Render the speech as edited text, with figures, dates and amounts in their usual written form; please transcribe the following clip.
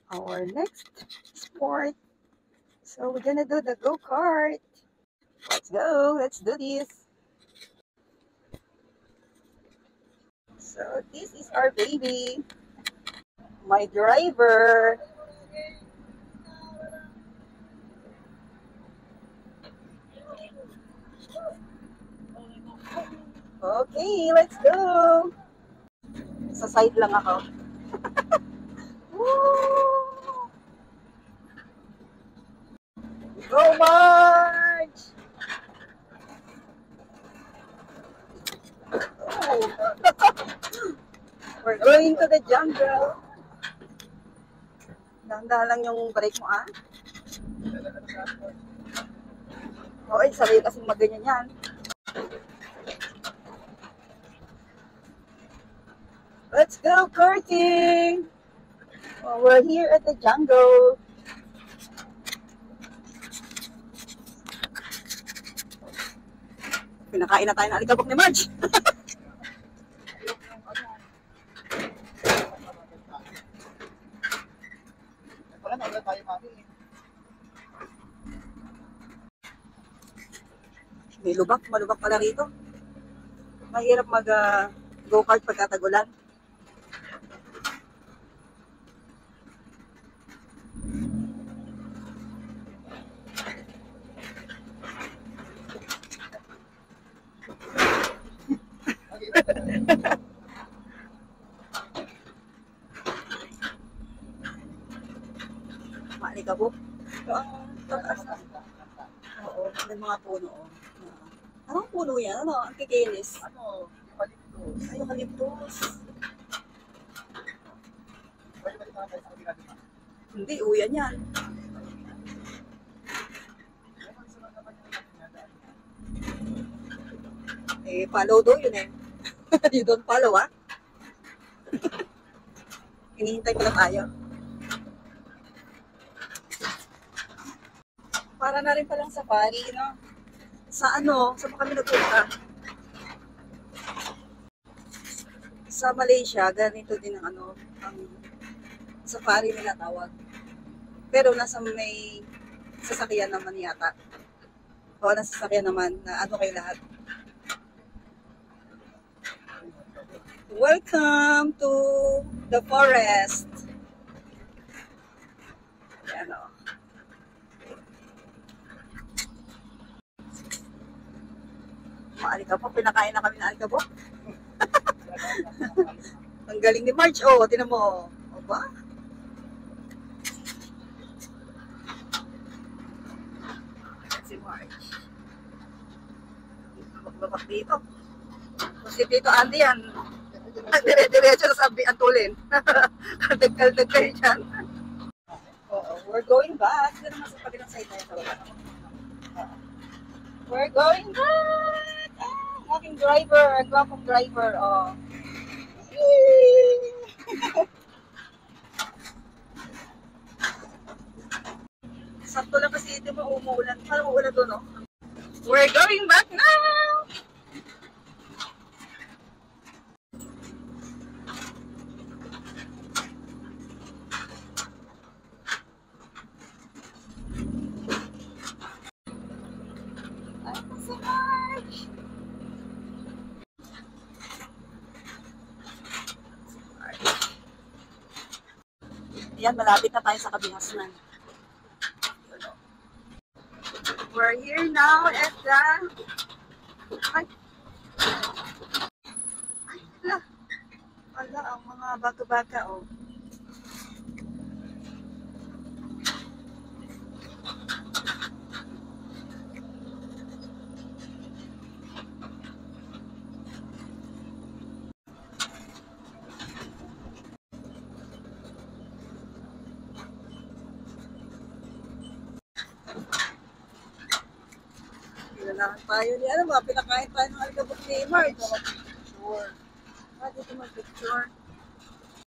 our next sport. So we're gonna do the go-kart. Let's go. Let's do this. So this is our baby. My driver. Okay, let's go. Sa side lang ako. Woo! Go March! Oh. We're going to the jungle. Dahan-dahan lang yung brake mo, ah. Okay, sarili kasing maganyan yan. Let's go karting! Oh, we're here at the jungle. Pinakain na tayo ng alikabok ni Marge. May lubak, malubak pala rito. Mahirap mag go-kart pagkatagulan. Maalikabok. Ito ang taas na. Oo, may mga puno. Oh. Anong puno yan? Ano? Ang kikinis. Ano? Eucalyptus. Ay, eucalyptus. Hindi, uyan yan. Eh, follow daw yun eh. You don't follow, ah. Hinihintay ko lang tayo. Para na rin palang safari, no? Sa ano? Saan pa kami nagpunta? Sa Malaysia, ganito din ang ano, ang safari nila tawag. Pero nasa may sasakyan naman yata. O, nasa sasakyan naman na ano kayo lahat. Welcome to the forest. Ayan o. Maalikabok, pinakain na kami ng alikabok. Ang galing ni Marge, oh, tinan mo. O ba? Si Marge. Magbabak dito. Kung si Tito Andy yan, dire-diretso sa antulin. Kaldag-kaldag kayo dyan. Oo, we're going back. Ito naman sa kabilang side na ito. We're going back! Ah, aking driver, ang gwapong driver. Oh. Sakto lang kasi ito mo umuulan. Parang uulan doon, no? We're going back now! Ay, si Marge! Ayan, malapit na tayo sa Kabihasnan. We're here now at the... Ay! Ay, ala! Ala, ang mga baka-baka, oh. Pinanahan tayo ni, ano ba, pinakain tayo ng alikabok ni Marge. Sure. Ah, dito mag-picture.